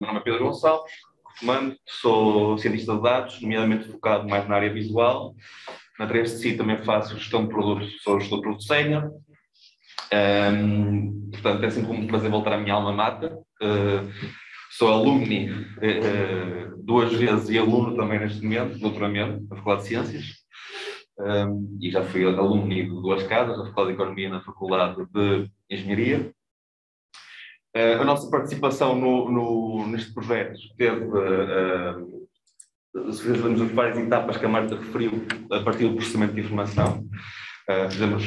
meu nome é Pedro Gonçalves, sou cientista de dados, nomeadamente focado mais na área visual. Na 3DC também faço gestão de produtos, sou gestor de produto sénior. Portanto, é sempre um prazer voltar à minha alma mater. Sou alumni 2 vezes e aluno também neste momento, doutoramento, na Faculdade de Ciências. E já fui alumni de 2 casas, na Faculdade de Economia e na Faculdade de Engenharia. A nossa participação neste projeto teve, fizemos várias etapas que a Marta referiu a partir do processamento de informação. Fizemos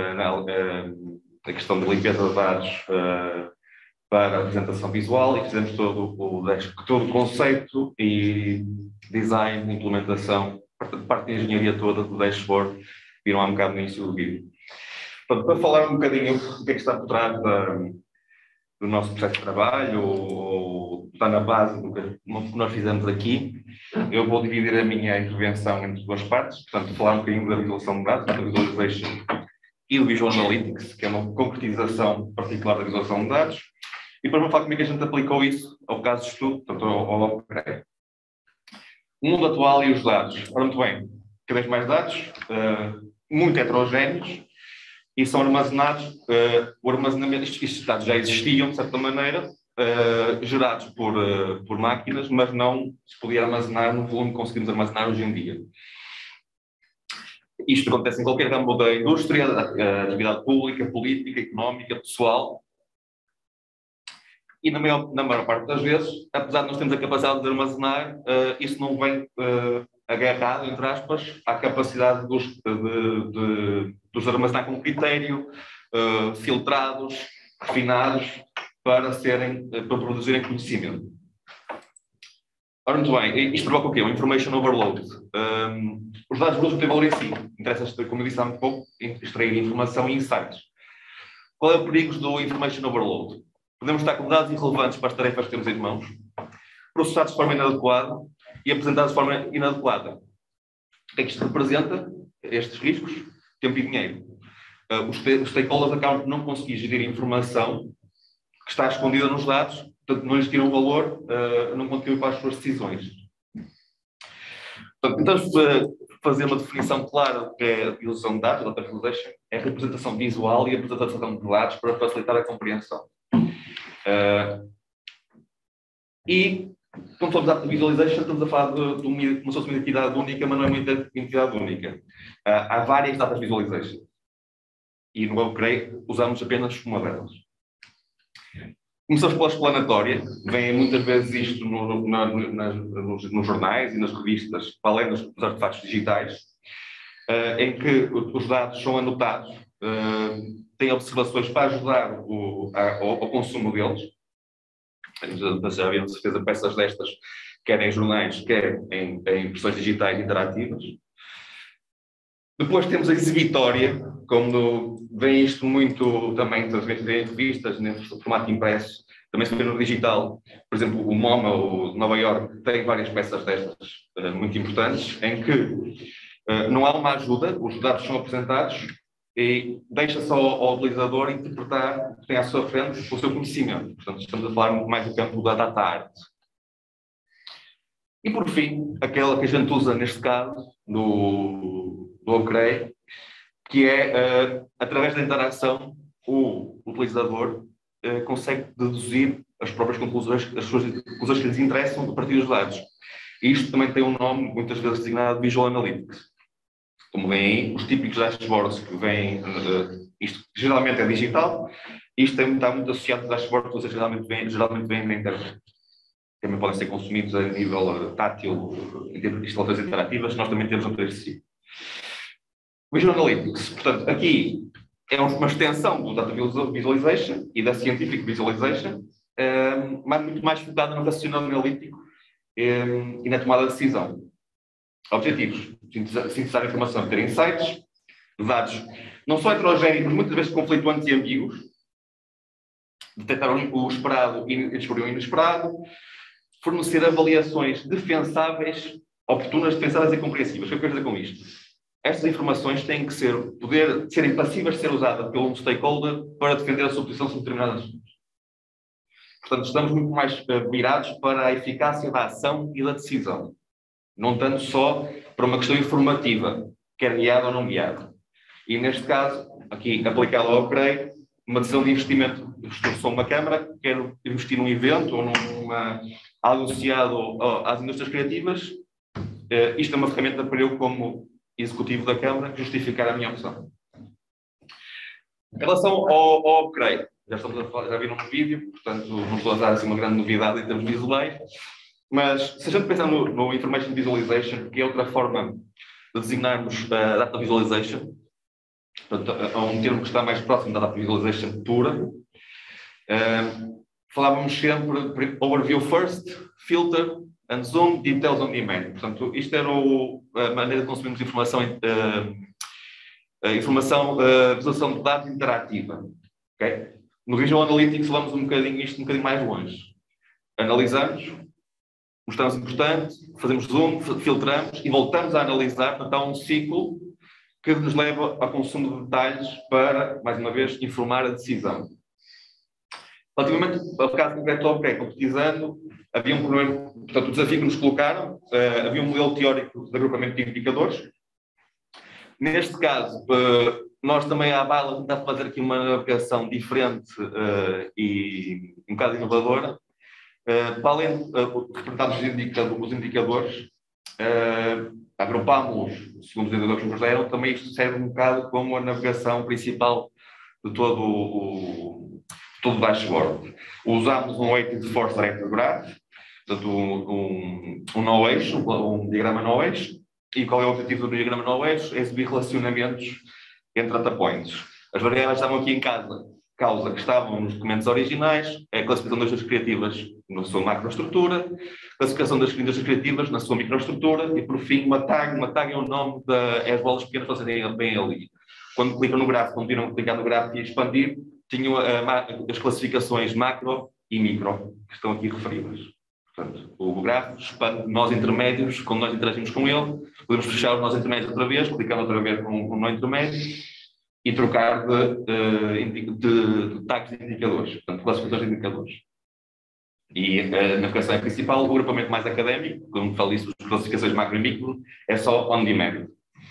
a questão da limpeza de dados para a apresentação visual e fizemos todo o conceito e design, implementação, parte da engenharia toda do dashboard, viram há um bocado no início do vídeo. Portanto, para falar um bocadinho do que é que está por trás do nosso processo de trabalho, ou está na base do que nós fizemos aqui, eu vou dividir a minha intervenção entre 2 partes. Portanto, falar um bocadinho da visualização de dados, da visualization e do Visual Analytics, que é uma concretização particular da visualização de dados, e depois vou falar como é que a gente aplicou isso ao caso de estudo, portanto, ao upgrade. O mundo atual e os dados. Ora, muito bem, cada vez mais dados, muito heterogéneos, e são armazenados, o armazenamento, estes dados já existiam, de certa maneira, gerados por máquinas, mas não se podia armazenar no volume que conseguimos armazenar hoje em dia. Isto acontece em qualquer ramo da indústria, da atividade pública, política, económica, pessoal. E na maior parte das vezes, apesar de nós termos a capacidade de armazenar, isso não vem agarrado, entre aspas, à capacidade de os armazenar com critério, filtrados, refinados, para produzirem conhecimento. Ora, muito bem, isto provoca o quê? Um information overload. Os dados brutos não têm valor em si. Interessa, como eu disse há muito pouco, extrair informação e insights. Qual é o perigo do information overload? Podemos estar com dados irrelevantes para as tarefas que temos em mãos, processados de forma inadequada e apresentados de forma inadequada. O que é que isto representa? Estes riscos? Tempo e dinheiro. Os stakeholders acabam por não conseguir gerir informação que está escondida nos dados, portanto, não lhes tiram valor, não contribuem para as suas decisões. Portanto, tentamos fazer uma definição clara do que é a visualização de dados, data visualization, é a representação visual e a apresentação de dados para facilitar a compreensão. E, quando falamos de data visualization, estamos a falar de como se fosse uma entidade única, mas não é uma entidade única. Há várias data visualization. E no upgrade usamos apenas uma delas. Começamos pela explanatória, vem muitas vezes isto nos jornais e nas revistas, para além dos artefactos digitais, em que os dados são anotados, têm observações para ajudar ao consumo deles. Já haviam de certeza peças destas, quer em jornais, quer em impressões digitais interativas. Depois temos a exibitória, como vem isto muito também em revistas, nesse formato impresso, também se vê no digital. Por exemplo, o MoMA, o de Nova Iorque, tem várias peças destas muito importantes, em que não há uma ajuda, os dados são apresentados e deixa só ao utilizador interpretar o que tem à sua frente o seu conhecimento. Portanto, estamos a falar muito mais do campo da data art. E, por fim, aquela que a gente usa neste caso, do upgrade, que é, através da interação, o utilizador consegue deduzir as próprias conclusões, as suas conclusões que lhes interessam a partir dos dados. E isto também tem um nome, muitas vezes designado Visual Analytics. Como veem aí, os típicos dashboards que vêm, isto geralmente é digital, isto está muito associado a dashboards que vocês geralmente veem na internet. Também podem ser consumidos a nível tátil, em termos de instalações interativas, nós também temos um 3C. Visual Analytics, portanto, aqui é uma extensão do Data Visualization e da Scientific Visualization, mas muito mais focada no raciocínio analítico e na tomada de decisão. Objetivos: sintetizar informação, ter insights, dados não só heterogéneos, mas muitas vezes conflituantes e ambíguos, detectar o esperado e descobrir o inesperado, fornecer avaliações defensáveis, oportunas, defensáveis e compreensíveis. O que eu quero dizer com isto? Estas informações têm que serem passíveis de ser usadas pelo stakeholder para defender a sua posição sobre determinados assuntos. Portanto, estamos muito mais virados para a eficácia da ação e da decisão, não tanto só para uma questão informativa, quer guiada ou não guiada. E neste caso, aqui aplicado ao upgrade, uma decisão de investimento, sou uma câmara, quero investir num evento ou algo associado às indústrias criativas, isto é uma ferramenta para eu, como executivo da câmara, justificar a minha opção. Em relação ao upgrade, já viram no vídeo, portanto não estou a dar assim uma grande novidade em termos visuais, mas se a gente pensar no Information Visualization, que é outra forma de designarmos a Data Visualization, portanto, é um termo que está mais próximo da Data Visualization pura, falávamos sempre Overview First, Filter and Zoom, Details on Demand. Portanto, isto era a maneira de consumirmos informação, visualização de dados interativa. Okay? No Visual Analytics levamos um bocadinho mais longe. Analisamos, mostramos importante, fazemos zoom, filtramos e voltamos a analisar, portanto há um ciclo que nos leva ao consumo de detalhes para, mais uma vez, informar a decisão. Relativamente ao caso concreto do upgrade, concretizando, havia um problema, portanto o desafio que nos colocaram, havia um modelo teórico de agrupamento de indicadores. Neste caso, nós também à bala tentámos fazer aqui uma navegação diferente e um bocado inovadora. Para além de representar os indicadores, agrupámos, segundo os indicadores que nos deram, também isto serve um bocado como a navegação principal de todo o dashboard. Usámos um Weighted Force Directed Graph, portanto um no eixo, um diagrama no eixo. E qual é o objetivo do diagrama no eixo? É exibir relacionamentos entre data points. As variáveis estavam aqui em causa que estavam nos documentos originais, é a classificação das indústrias criativas na sua macroestrutura, classificação das indústrias criativas na sua microestrutura e, por fim, uma tag é o nome as bolas pequenas que vocês bem ali. Quando clicam no gráfico, quando viram clicar no gráfico e expandir, tinham as classificações macro e micro, que estão aqui referidas. Portanto, o gráfico expande nós intermédios, quando nós interagimos com ele, podemos fechar os nós intermédios outra vez, clicar outra vez com um nó intermédio e trocar de tags de indicadores, portanto, classificações de indicadores. E a navegação é principal, o agrupamento mais académico, como falo isso, as classificações macro e micro, é só on demand.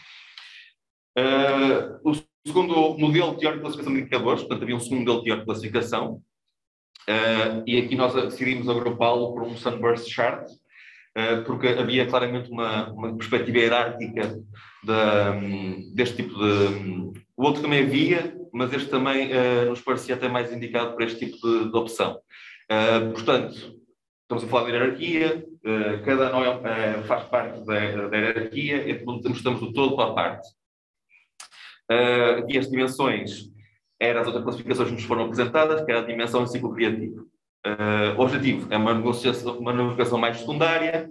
O segundo modelo teórico de classificação de indicadores, portanto, havia um segundo modelo teórico de classificação, e aqui nós decidimos agrupá-lo por um Sunburst Chart, porque havia claramente uma perspectiva hierárquica deste tipo de... O outro também havia, mas este também nos parecia até mais indicado para este tipo de opção. Portanto, estamos a falar de hierarquia, cada nó faz parte da hierarquia, e mostramos o todo para a parte. Aqui as dimensões eram as outras classificações que nos foram apresentadas, que era a dimensão em ciclo criativo. O objetivo é uma navegação mais secundária,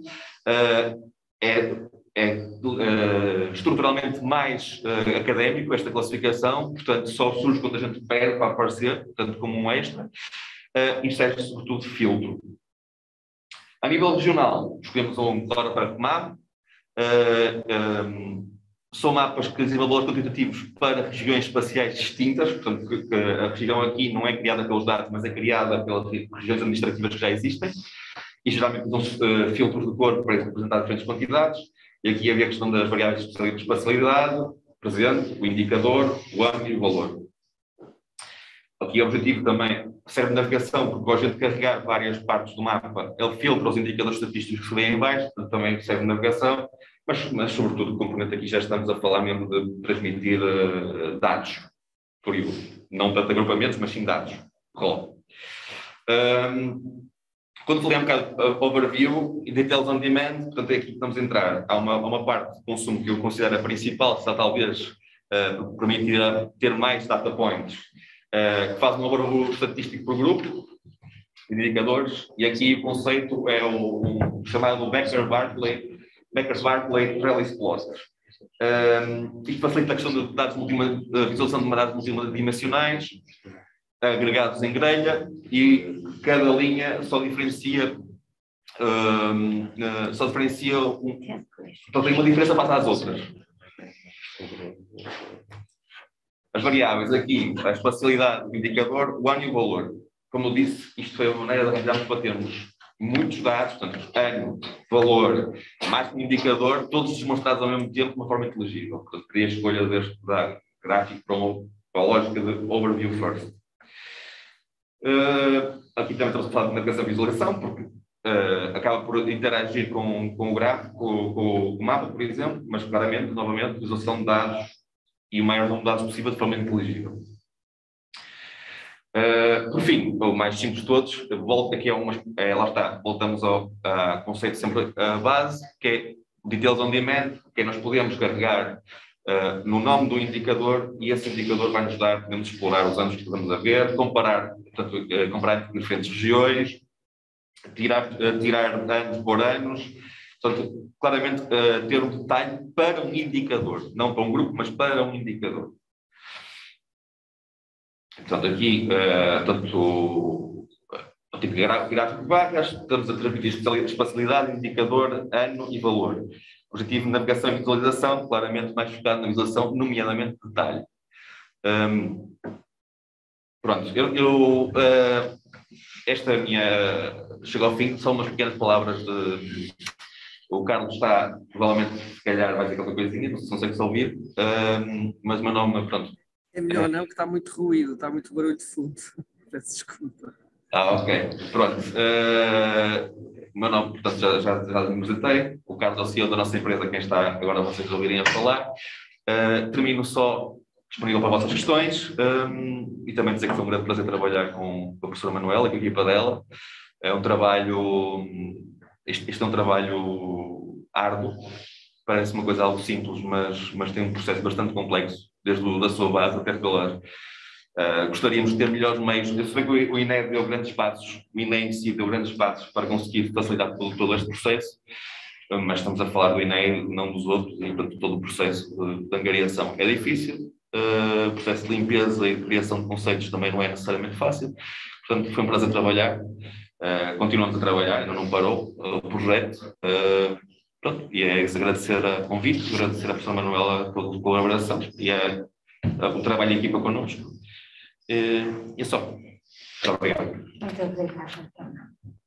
estruturalmente mais académico esta classificação, portanto só surge quando a gente pede para aparecer, portanto como um extra, e serve sobretudo de filtro. A nível regional, escolhemos um Cloudflare Map, são mapas que dizem valores quantitativos para regiões espaciais distintas, portanto que a região aqui não é criada pelos dados, mas é criada pelas regiões administrativas que já existem, e geralmente usam filtros de cor para representar diferentes quantidades, e aqui havia a questão das variáveis de espacialidade, presente, o indicador, o ângulo e o valor. Aqui o objetivo também serve de navegação, porque ao gente carregar várias partes do mapa, ele filtra os indicadores estatísticos que se vêem em baixo, portanto também serve de navegação, mas sobretudo o componente aqui já estamos a falar mesmo de transmitir dados, por isso, não tanto agrupamentos, mas sim dados. Quando falei um bocado overview e details on demand, portanto é aqui que estamos a entrar. Há uma parte de consumo que eu considero a principal, está talvez permitir ter mais data points, que faz um overview estatístico por grupo, indicadores, e aqui o conceito é o chamado Becker-Barkley Trellis Plot. Isto facilita a questão de dados visualização de dados multidimensionais, agregados em grelha, e cada linha só diferencia então tem uma diferença face às outras. As variáveis aqui, a espacialidade do indicador, o ano e o valor. como eu disse, isto foi uma maneira de arranjarmos para termos muitos dados, portanto, ano, valor, mais um indicador, todos demonstrados ao mesmo tempo de uma forma inteligível. Portanto, queria a escolha deste gráfico para a lógica de overview first. Aqui também estamos a falar de navegação e visualização, porque acaba por interagir com o gráfico, com o mapa, por exemplo, mas claramente, novamente, visualização de dados e o maior número de dados possível de forma inteligível. Por fim, o mais simples de todos, aqui lá está, voltamos ao conceito sempre base, que é Details on Demand, que é nós podemos carregar no nome do indicador e esse indicador vai nos dar, podemos explorar os anos que estamos a ver, comparar entre diferentes regiões, tirar anos por anos, portanto, claramente ter um detalhe para um indicador, não para um grupo, mas para um indicador. Portanto, aqui, o tipo de gráfico de barras, estamos a transmitir espacialidade, indicador, ano e valor. Objetivo de navegação e visualização, claramente mais focado na visualização, nomeadamente detalhe. Pronto, esta chega ao fim, são umas pequenas palavras de... O Carlos está, provavelmente, se calhar vai dizer qualquer coisinha, não sei se ouvir, mas o meu nome, pronto. É melhor não, que está muito ruído, está muito barulho de fundo. Peço desculpa. Ok. Pronto. O meu nome, portanto, já me apresentei. O Carlos é o CEO da nossa empresa, quem está agora vocês ouvirem a falar. Termino só disponível para vossas questões e também dizer que foi um grande prazer trabalhar com a professora Manuela e com a equipa dela. É um trabalho... Este é um trabalho árduo. Parece uma coisa algo simples, mas tem um processo bastante complexo, desde da sua base até pelas... gostaríamos de ter melhores meios. Eu sei que o INE deu grandes passos, o INE em si deu grandes passos para conseguir facilitar todo este processo, mas estamos a falar do INE, não dos outros, e portanto todo o processo de angariação é difícil, o processo de limpeza e de criação de conceitos também não é necessariamente fácil, portanto foi um prazer trabalhar, continuamos a trabalhar, ainda não parou o projeto. Pronto, e é isso, agradecer a convite, agradecer a professora Manuela pela colaboração e o trabalho em equipa connosco. E é só. Muito obrigado. Muito obrigada.